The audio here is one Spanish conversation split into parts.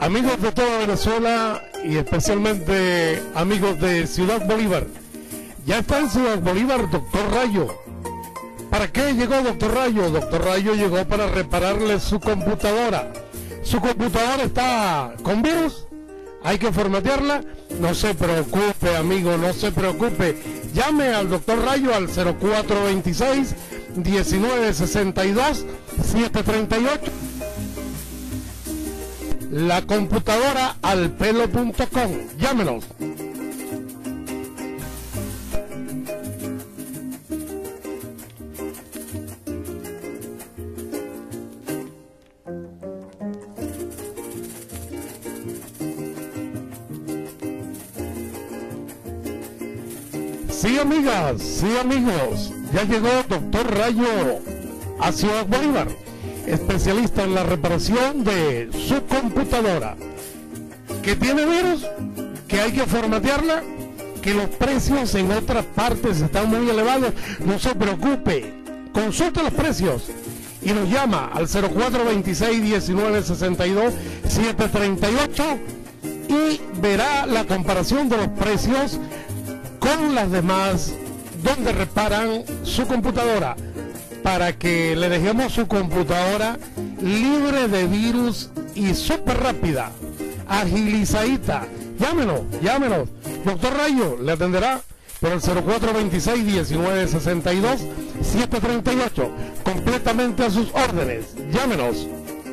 Amigos de toda Venezuela y especialmente amigos de Ciudad Bolívar, ya está en Ciudad Bolívar Doctor Rayo. ¿Para qué llegó Doctor Rayo? Doctor Rayo llegó para repararle su computadora. ¿Su computadora está con virus? ¿Hay que formatearla? No se preocupe, amigo, no se preocupe. Llame al Doctor Rayo al 0426-1962-738. La computadora alpelo.com. Llámenos. Sí, amigas, sí, amigos, ya llegó Doctor Rayo a Ciudad Bolívar, especialista en la reparación de su computadora. ¿Que tiene virus? ¿Que hay que formatearla? ¿Que los precios en otras partes están muy elevados? No se preocupe, consulte los precios y nos llama al 0426-1962-738 y verá la comparación de los precios con las demás donde reparan su computadora, para que le dejemos su computadora libre de virus y súper rápida, agilizadita. Llámenos. Doctor Rayo le atenderá por el 0426-1962-738, completamente a sus órdenes. Llámenos.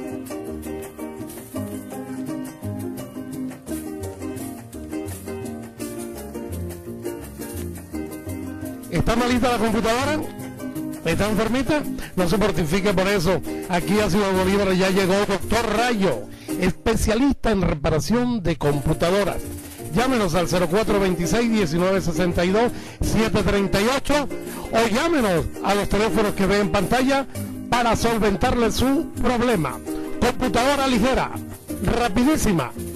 ¿Está malita la computadora? ¿Está enfermita? No se mortifique por eso. Aquí a Ciudad Bolívar ya llegó Doctor Rayo, especialista en reparación de computadoras. Llámenos al 0426-1962-738 o llámenos a los teléfonos que ve en pantalla para solventarle su problema. Computadora ligera, rapidísima,